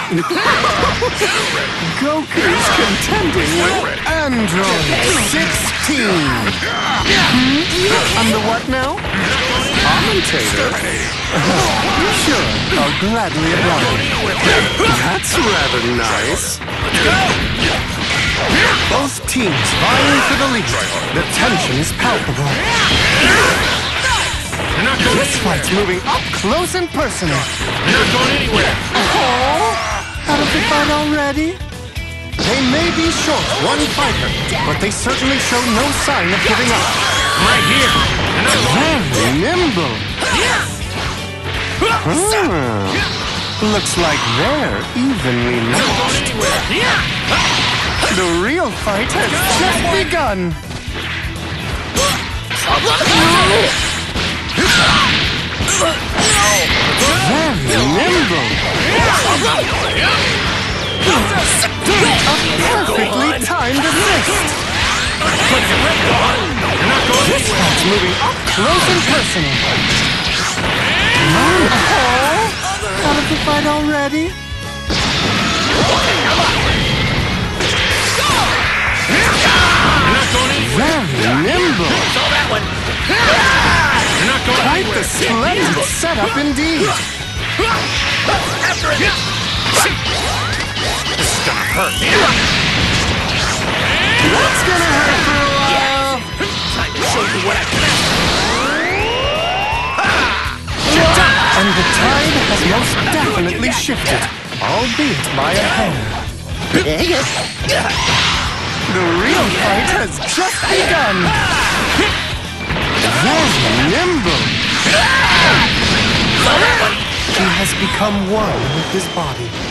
Goku's contending with Android 16. I'm the what now? Commentator? Sure, I'll gladly oblige. That's rather nice. Both teams vying for the lead. The tension is palpable. This fight's moving up close and personal. You're not going anywhere. Oh, out of the fight already? They may be short one fighter, but they certainly show no sign of giving up. Right here. Very nimble. Looks like they're evenly matched. The real fight has just begun. Very nimble. A perfectly timed assist. This one's moving up close and personal. Oh, out of the fight already? Very nimble. Quite the splendid setup indeed. After it. This is gonna hurt. That's gonna hurt for a while. Time to show you what I can. And the tide has most definitely shifted, albeit by a hair. The real fight has just begun. Very nimble. He has become one with his body.